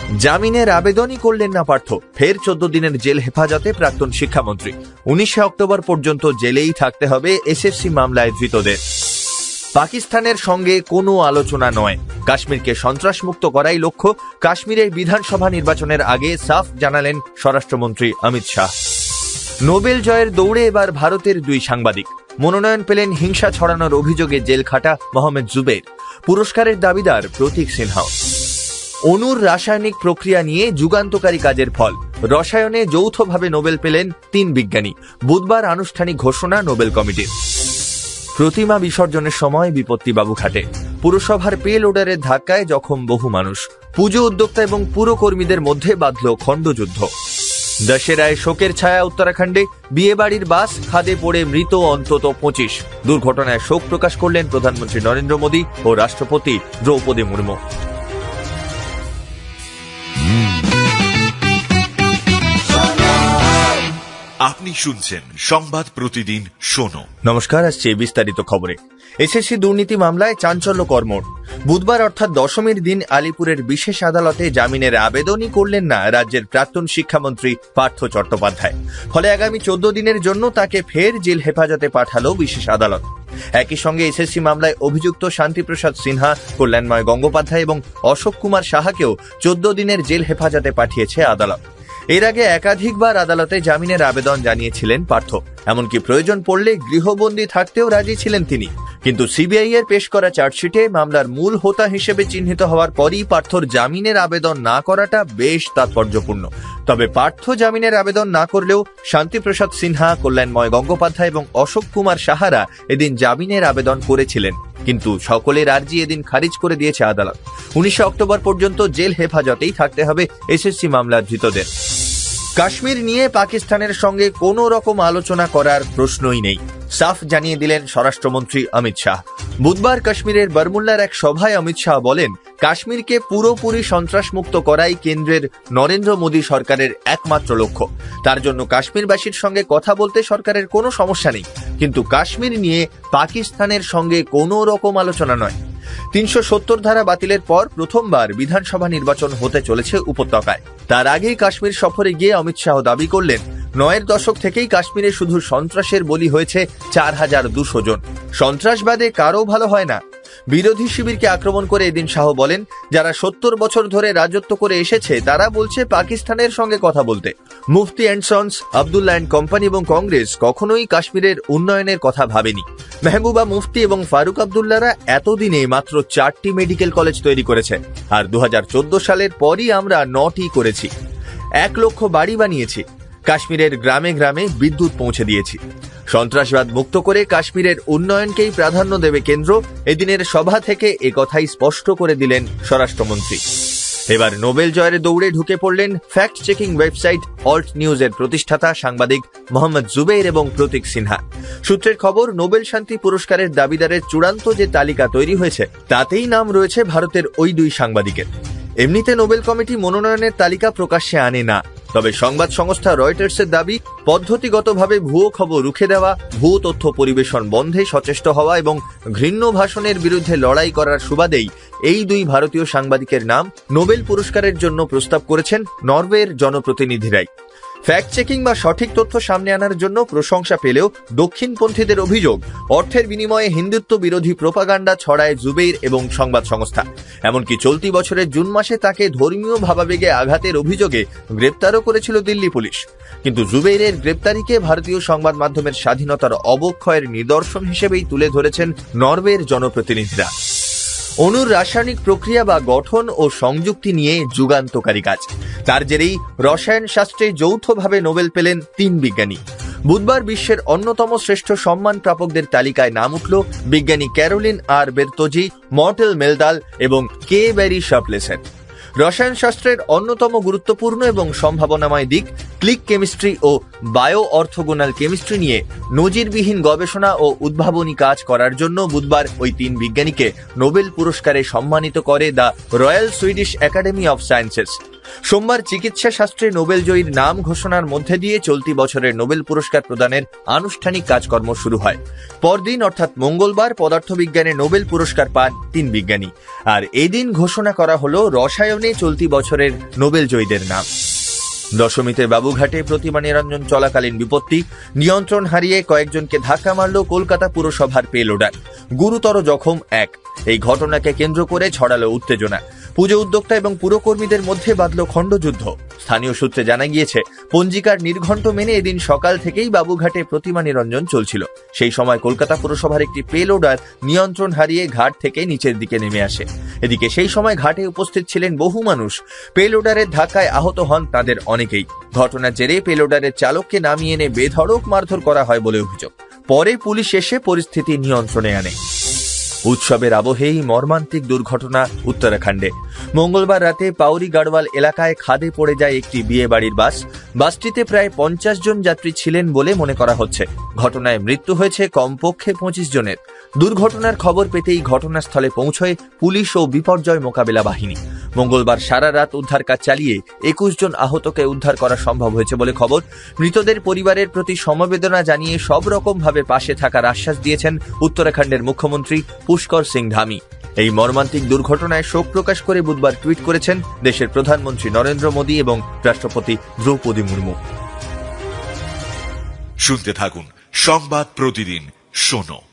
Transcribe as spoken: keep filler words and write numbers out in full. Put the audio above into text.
জামিনের আবেদনই করলেন না পার্থ, ফের চোদ্দ দিনের জেল হেফাজতে প্রাক্তন শিক্ষামন্ত্রী। উনিশে অক্টোবর পর্যন্ত জেলেই থাকতে হবে এসএসসি মামলায় ধৃতদের। পাকিস্তানের সঙ্গে কোনো আলোচনা নয়, কাশ্মীরকে সন্ত্রাসমুক্ত করাই লক্ষ্য, কাশ্মীরের বিধানসভা নির্বাচনের আগে সাফ জানালেন স্বরাষ্ট্রমন্ত্রী অমিত শাহ। নোবেল জয়ের দৌড়ে এবার ভারতের দুই সাংবাদিক। মনোনয়ন পেলেন হিংসা ছড়ানোর অভিযোগে জেল খাটা মোহাম্মদ জুবের, পুরস্কারের দাবিদার প্রতীক সিনহা। অণুর রাসায়নিক প্রক্রিয়া নিয়ে যুগান্তকারী কাজের ফল, রসায়নে যৌথভাবে নোবেল পেলেন তিন বিজ্ঞানী, বুধবার আনুষ্ঠানিক ঘোষণা নোবেল কমিটির। প্রতিমা বিসর্জনের সময় বিপত্তি বাবুঘাটে, পুরসভার পে লোডারের ধাক্কায় জখম বহু মানুষ, পুজো উদ্যোক্তা এবং পুরকর্মীদের মধ্যে বাঁধল খণ্ডযুদ্ধ। দশেরায় শোকের ছায়া উত্তরাখণ্ডে, বিয়ে বাড়ির বাস খাদে পড়ে মৃত অন্তত পঁচিশ। দুর্ঘটনায় শোক প্রকাশ করলেন প্রধানমন্ত্রী নরেন্দ্র মোদী ও রাষ্ট্রপতি দ্রৌপদী মুর্মু। আপনি শুনছেন সংবাদ প্রতিদিন শোনো। নমস্কার, আসছে বিস্তারিত খবরে। এসএসসি দুর্নীতি মামলায় চাঞ্চল্য কর্মর। বুধবার অর্থাৎ দশমীর দিন আলিপুরের বিশেষ আদালতে জামিনের আবেদনই করলেন না রাজ্যের প্রাক্তন শিক্ষামন্ত্রী পার্থ চট্টোপাধ্যায়। ফলে আগামী চোদ্দ দিনের জন্য তাকে ফের জেল হেফাজতে পাঠালো বিশেষ আদালত। একই সঙ্গে এসএসসি মামলায় অভিযুক্ত শান্তিপ্রসাদ সিনহা, কল্যাণময় গঙ্গোপাধ্যায় এবং অশোক কুমার সাহাকেও চোদ্দ দিনের জেল হেফাজতে পাঠিয়েছে আদালত। এর আগে একাধিকবার আদালতে জামিনের আবেদন জানিয়েছিলেন পার্থ, এমনকি প্রয়োজন পড়লে গৃহবন্দী থাকতেও রাজি ছিলেন তিনি। কিন্তু সিবিআই এর পেশ করা চার্জশিটে মামলার মূল হোতা হিসেবে চিহ্নিত হওয়ার পরই পার্থর জামিনের আবেদন না করাটা বেশ তাৎপর্যপূর্ণ। তবে পার্থ জামিনের আবেদন না করলেও শান্তিপ্রসাদ সিনহা, কল্যাণময় গঙ্গোপাধ্যায় এবং অশোক কুমার সাহারা এদিন জামিনের আবেদন করেছিলেন, কিন্তু সকলের আর্জি এদিন খারিজ করে দিয়েছে আদালত। উনিশে অক্টোবর পর্যন্ত জেল হেফাজতেই থাকতে হবে এসএসসি মামলার ধৃতদের। কাশ্মীর নিয়ে পাকিস্তানের সঙ্গে কোনো রকম আলোচনা করার প্রশ্নই নেই, সাফ জানিয়ে দিলেন স্বরাষ্ট্রমন্ত্রী অমিত শাহ। বুধবার কাশ্মীরের বারমুল্লার এক সভায় অমিত শাহ বলেন, কাশ্মীরকে পুরোপুরি সন্ত্রাসমুক্ত করাই কেন্দ্রের নরেন্দ্র মোদী সরকারের একমাত্র লক্ষ্য। তার জন্য কাশ্মীরবাসীর সঙ্গে কথা বলতে সরকারের কোনো সমস্যা নেই, কিন্তু কাশ্মীর নিয়ে পাকিস্তানের সঙ্গে কোনো রকম আলোচনা নয়। তিনশো সত্তর ধারা বাতিলের পর প্রথমবার বিধানসভা নির্বাচন হতে চলেছে উপত্যকায়। তার আগেই কাশ্মীর সফরে গিয়ে অমিত শাহ দাবি করলেন, নয়ের দশক থেকেই কাশ্মীরে শুধু সন্ত্রাসের বলি হয়েছে চার হাজার দুশো জন। সন্ত্রাসবাদে কারও ভালো হয় না। বিরোধী শিবিরকে আক্রমণ করে এদিন শাহ বলেন, যারা সত্তর বছর ধরে রাজত্ব করে এসেছে তারা বলছে পাকিস্তানের সঙ্গে কথা বলতে। Mufti and sons, Abdullah and company এবং কংগ্রেস কখনোই কাশ্মীরের উন্নয়নের কথা ভাবেনি। মেহবুবা মুফতি এবং ফারুক আবদুল্লাহরা এতদিনে মাত্র চারটি মেডিকেল কলেজ তৈরি করেছে, আর দু হাজার চোদ্দ সালের পরই আমরা নটি করেছি। এক লক্ষ বাড়ি বানিয়েছি, কাশ্মীরের গ্রামে গ্রামে বিদ্যুৎ পৌঁছে দিয়েছি। সন্ত্রাসবাদ মুক্ত করে কাশ্মীরের উন্নয়নকেই প্রাধান্য দেবে কেন্দ্র, এদিনের সভা থেকে একথাই স্পষ্ট করে দিলেন স্বরাষ্ট্রমন্ত্রী। এবার নোবেল জয়ের দৌড়ে ঢুকে পড়লেন ফ্যাক্ট চেকিং ওয়েবসাইট অল্ট নিউজের প্রতিষ্ঠাতা সাংবাদিক মোহাম্মদ জুবের এবং প্রতীক সিনহা। সূত্রের খবর, নোবেল শান্তি পুরস্কারের দাবিদারের চূড়ান্ত যে তালিকা তৈরি হয়েছে তাতেই নাম রয়েছে ভারতের ওই দুই সাংবাদিকের। এমনিতে নোবেল কমিটি মনোনয়নের তালিকা প্রকাশ্যে আনে না, তবে সংবাদ সংস্থা রয়টার্সের দাবি, পদ্ধতিগতভাবে ভুয়ো খবর রুখে দেওয়া, ভুয়ো তথ্য পরিবেশন বন্ধে সচেষ্ট হওয়া এবং ঘৃণ্য ভাষণের বিরুদ্ধে লড়াই করার সুবাদেই এই দুই ভারতীয় সাংবাদিকের নাম নোবেল পুরস্কারের জন্য প্রস্তাব করেছেন নরওয়ের জনপ্রতিনিধিরাই। ফ্যাক্ট চেকিং বা সঠিক তথ্য সামনে আনার জন্য প্রশংসা পেলেও দক্ষিণপন্থীদের অভিযোগ, অর্থের বিনিময়ে হিন্দুত্ব বিরোধী প্রোপাগান্ডা ছড়ায় জুবেইর এবং সংবাদ সংস্থা। এমনকি চলতি বছরের জুন মাসে তাকে ধর্মীয় ভাবাবেগে আঘাতের অভিযোগে গ্রেপ্তারও করেছিল দিল্লি পুলিশ। কিন্তু জুবেইরের গ্রেপ্তারিকে ভারতীয় সংবাদ মাধ্যমের স্বাধীনতার অবক্ষয়ের নিদর্শন হিসেবেই তুলে ধরেছেন নরওয়ের জনপ্রতিনিধিরা। অণুর রাসায়নিক প্রক্রিয়া বা গঠন ও সংযুক্তি নিয়ে যুগান্তকারী কাজ, তার জেরেই রসায়ন শাস্ত্রে যৌথভাবে নোবেল পেলেন তিন বিজ্ঞানী। বুধবার বিশ্বের অন্যতম শ্রেষ্ঠ সম্মান প্রাপকদের তালিকায় নাম উঠল বিজ্ঞানী ক্যারোলিন আর বেরতোজি, মর্টেন মেলদাল এবং কে ব্যারি শার্পলেসের। রসায়ন শাস্ত্রের অন্যতম গুরুত্বপূর্ণ এবং সম্ভাবনাময় দিক ক্লিক কেমিস্ট্রি ও বায়ো অর্থোগোনাল কেমিস্ট্রি নিয়ে নজিরবিহীন গবেষণা ও উদ্ভাবনী কাজ করার জন্য বুধবার ওই তিন বিজ্ঞানীকে নোবেল পুরস্কারে সম্মানিত করে the Royal Swedish Academy of Sciences. সোমবার চিকিৎসা শাস্ত্রে নোবেল জয়ীর নাম ঘোষণার মধ্যে দিয়ে চলতি বছরের নোবেল পুরস্কার প্রদানের আনুষ্ঠানিক কাজকর্ম শুরু হয়। পরদিন অর্থাৎ মঙ্গলবার পদার্থবিজ্ঞানে নোবেল পুরস্কার পান তিন বিজ্ঞানী। আর এদিন ঘোষণা করা হলো রসায়নে চলতি বছরের নোবেল জয়ীদের নাম। দশমীতে বাবুঘাটে প্রতিমা নিরঞ্জন চলাকালীন বিপত্তি, নিয়ন্ত্রণ হারিয়ে কয়েকজনকে ধাক্কা মারল কলকাতা পুরসভার পেলোডার, গুরুতর জখম এক। এই ঘটনাকে কেন্দ্র করে ছড়ালো উত্তেজনা। পুজো উদ্যোক্তা এবং পুরকর্মীদের মধ্যে বাঁধল খণ্ডযুদ্ধ। স্থানীয় সূত্রে জানা গিয়েছে, পঞ্জিকার নির্ঘণ্ট মেনে এদিন সকাল থেকেই বাবুঘাটে প্রতিমা নিরঞ্জন চলছিল। সেই সময় কলকাতা পুরসভার একটি পেলোডার নিয়ন্ত্রণ হারিয়ে ঘাট থেকে নিচের দিকে নেমে আসে। এদিকে সেই সময় ঘাটে উপস্থিত ছিলেন বহু মানুষ। পেলোডারের ধাক্কায় আহত হন তাদের অনেকেই। ঘটনার জেরে পেলোডারের চালককে নামিয়ে এনে বেধড়ক মারধর করা হয় বলে অভিযোগ। পরে পুলিশ এসে পরিস্থিতি নিয়ন্ত্রণে আনে। উৎসবের আবহেই মর্মান্তিক দুর্ঘটনা উত্তরাখণ্ডে। মঙ্গলবার রাতে পাউরি গাড়ওয়াল এলাকায় খাদে পড়ে যায় একটি বিয়ে বাড়ির বাস। বাসটিতে প্রায় পঞ্চাশ জন যাত্রী ছিলেন বলে মনে করা হচ্ছে। ঘটনায় মৃত্যু হয়েছে কমপক্ষে পঁচিশ জনের। দুর্ঘটনার খবর পেতেই ঘটনাস্থলে পৌঁছয় পুলিশ ও বিপর্যয় মোকাবিলা বাহিনী। মঙ্গলবার সারা রাত উদ্ধার কাজ চালিয়ে একুশ জন আহতকে উদ্ধার করা সম্ভব হয়েছে বলে খবর। মৃতদের পরিবারের প্রতি সমবেদনা জানিয়ে সব রকম ভাবে পাশে থাকার আশ্বাস দিয়েছেন উত্তরাখণ্ডের মুখ্যমন্ত্রী পুষ্কর সিং ধামি। এই মর্মান্তিক দুর্ঘটনায় শোক প্রকাশ করে বুধবার টুইট করেছেন দেশের প্রধানমন্ত্রী নরেন্দ্র মোদী এবং রাষ্ট্রপতি দ্রৌপদী মুর্মু। শুনতে থাকুন সংবাদ প্রতিদিন শোনো।